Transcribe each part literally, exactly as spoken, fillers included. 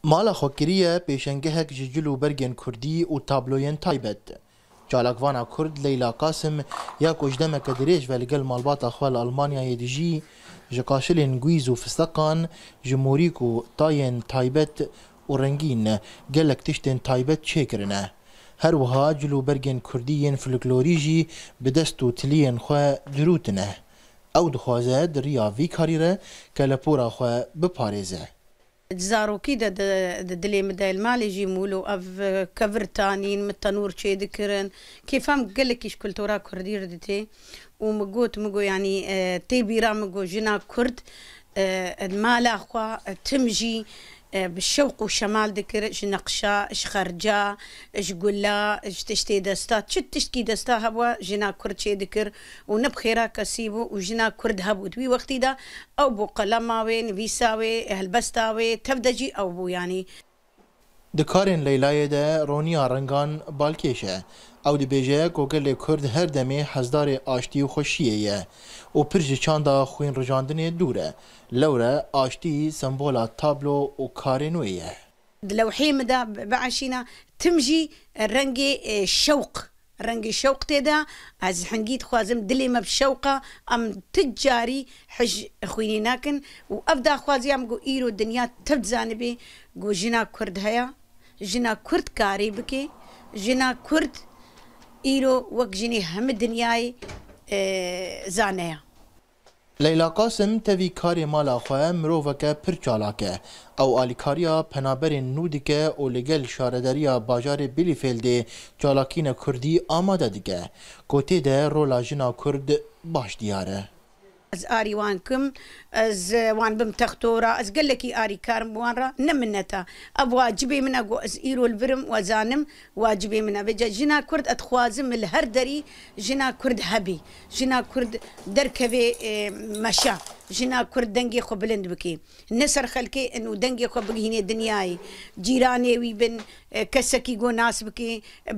مالا خوکریه پیشنگهک جلو برگن کردی و تابلوین تایبت. جالکوانا کرد لیلا قاسم یا کجدم کدریج و لگل مالبات اخوال آلمانیا یدیجی جکاشلین گویز و فستقان جمهوریک و تاین تایبت و رنگین گلک تشتین تایبت چه کرنه. هر وها جلو برگن کردیین فلکلوریجی بدست و تلین خواه دروتنه. او دخوازه دریا وی کاریره که لپورا خواه بپاريزه. زاروكي دا دلي مدى المالي جيمولو اف كفرتانين متنور شي ذكرن كيفام قلك ايش كلتورا كردي ردتي ومقوت مقو يعني اه تيبيرا مقو جنا كرد اه المالا اخوا تمجي اه بالشوق والشمال ذكر اش نقشا اش خرجا اش قلا اش تشتي دستا شت تشتكي دستا هبوا جنا كرد شي ذكر ونبخيرا كسيبو وجنا كرد هبو دوي وقتي دا او بو قلماوي نفيساوي هلبستاوي تفدجي او بو يعني دکارین لیلای ده رونیا رنگان بالکیشه او دی بیجه کوگل کرد هر دمی حزدار آشتی و خوشیه و پرج چاندا خوین رجاندن دوره لوره آشتی سمبولا تابلو و کارنویه لوحي مدى بعشينا تمجي رنجي شوق رنجي شوق تدا از حنجيت خوازم دلي ما بشوقه ام تجاري حج اخويني ناكن وابدا خوازي ام جو ايرو الدنيا تبزانبي جو جنا كرد هيا جنا كرد كاري بكي جنا كرد ايرو وك جني هم الدنياي اه زانيا لیلا قاسم توی کاری مالا خواه مروفکه پر چالاکه او آلیکاریا پنابرین نودکه و لگل شارداریا باجار بیلیفیلده چالاکین کردی آماده دیگه گوته ده رولا جنا کرد باش دیاره از آری وان کم از وان بم تختورا از قلكي آری کارم وانرا نمنتا اب واجبي من اقو از ايرو البرم وزانم واجبي من ابجا جنا كرد اتخوازم الهردري جنا كرد هبي جنا كرد دركبي مشا جنا كرد دنگي خو بلند بكي نسر خلكي انو دنگي خو بقي دنياي جيراني وي بن كسكي جو ناس بكي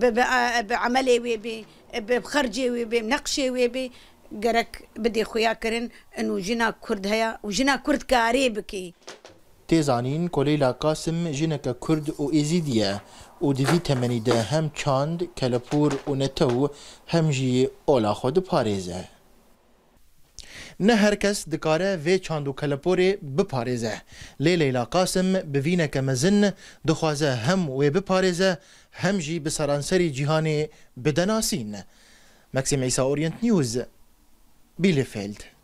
بعملي وي بخرجي وي بنقشي وي گرک بدی خویا کرن انو جنا کرد هيا و جنا کرد کاری بکی تیزانین که لیلا قاسم جنک کرد و ایزیدیه و دوی تمنی ده هم چاند کلپور و نتو هم جی اولا خود پاریزه نه هر کس دکاره وی چاند و کلپوری بپاریزه لی لیلا قاسم بوینه که مزن دخوازه هم وی بپاریزه هم جی بسرانسری جیهانی بدناسین مکسیم عیسی اورینت نیوز Bielefeld